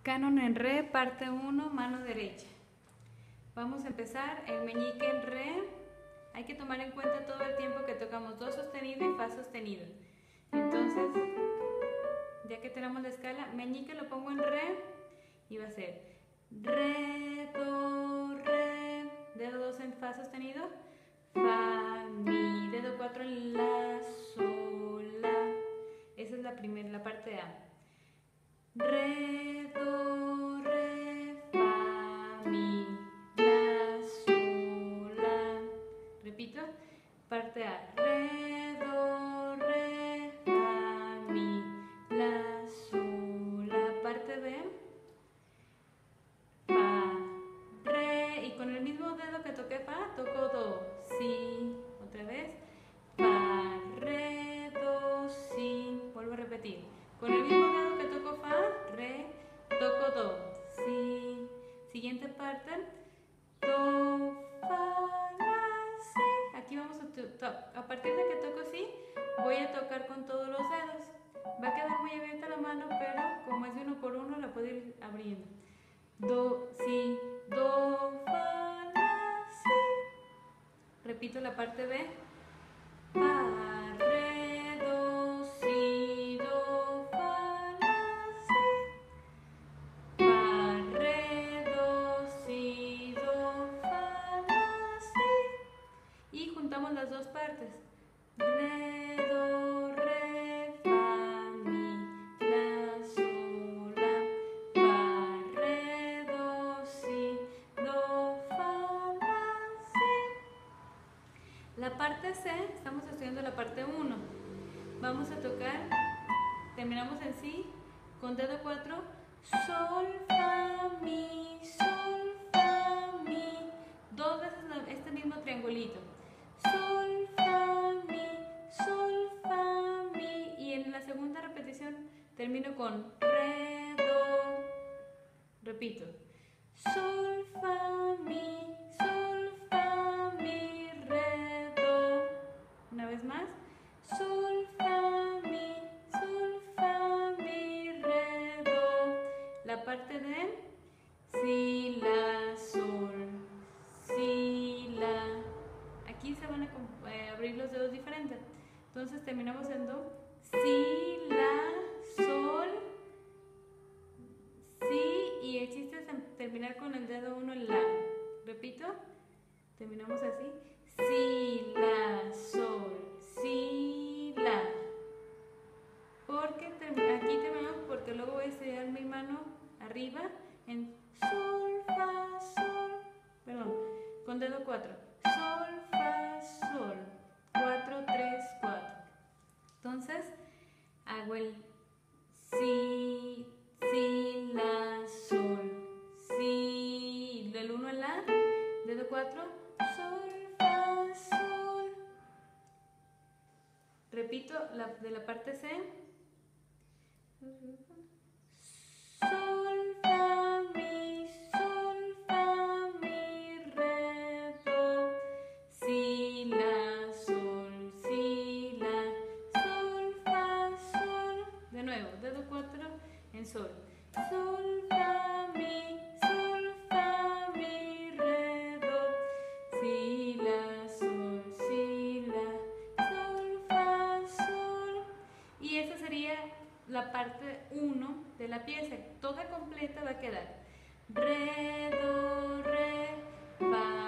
Canon en re, parte 1, mano derecha. Vamos a empezar el meñique en re. Hay que tomar en cuenta todo el tiempo que tocamos do sostenido y fa sostenido. Entonces, ya que tenemos la escala, meñique lo pongo en re y va a ser re, do, re, dedo 2 en fa sostenido, fa, mi, dedo 4 en la, sol, la. Esa es la parte A. Re, do, re, fa, mi, la, sol, la. Repito, parte A. Re, do, re, fa, mi, la, sol, la. Parte B. Fa, re, y con el mismo dedo que toqué fa, toco do, si. Otra vez. Fa, re, do, si. Vuelvo a repetir. Con el mismo dedo que toco fa, re, toco do, si. Siguiente parte, do, fa, la, si. Aquí vamos a partir de que toco si, voy a tocar con todos los dedos. Va a quedar muy abierta la mano, pero como es de uno por uno, la puedo ir abriendo. Do, si, do, fa, la, si. Repito la parte B. Fa, re, do, si, do, fa, la, si. Fa, re, do, si, do, fa, la, si. Y juntamos las dos partes. Re, do, re, fa, mi, la, sol, la. Fa, re, do, si, do, fa, la, si. La parte C, estamos estudiando la parte 1. Vamos a tocar, terminamos en si, con dedo 4, sol, fa, mi, dos veces este mismo triangulito. Sol, fa, mi, y en la segunda repetición termino con re, do, repito, sol, fa, mi, re, do, una vez más, sol, fa, mi, re, do, la parte de si, la, sol, si, la. Aquí se van a abrir los dedos diferentes. Entonces terminamos en do, si, la, sol, si, y el chiste es terminar con el dedo 1 en la. Repito, terminamos así, si, la, sol, si, la. Porque aquí terminamos porque luego voy a estirar mi mano arriba en sol, fa, sol, perdón, con dedo 4, sol, fa, sol, 4, 3, 4. Entonces hago el si, la, sol, si, del 1 en la, dedo 4, sol, fa, sol. Repito de la parte C. Sol, fa, mi, re, do, si, la, sol, si, la, sol, fa, sol. De nuevo, dedo 4 en sol. Sol, fa, mi, re, do, si, la, sol, si, la, sol, fa, sol. Y esa sería la parte 1 de la pieza. Toda completa va a quedar re, do, re, fa,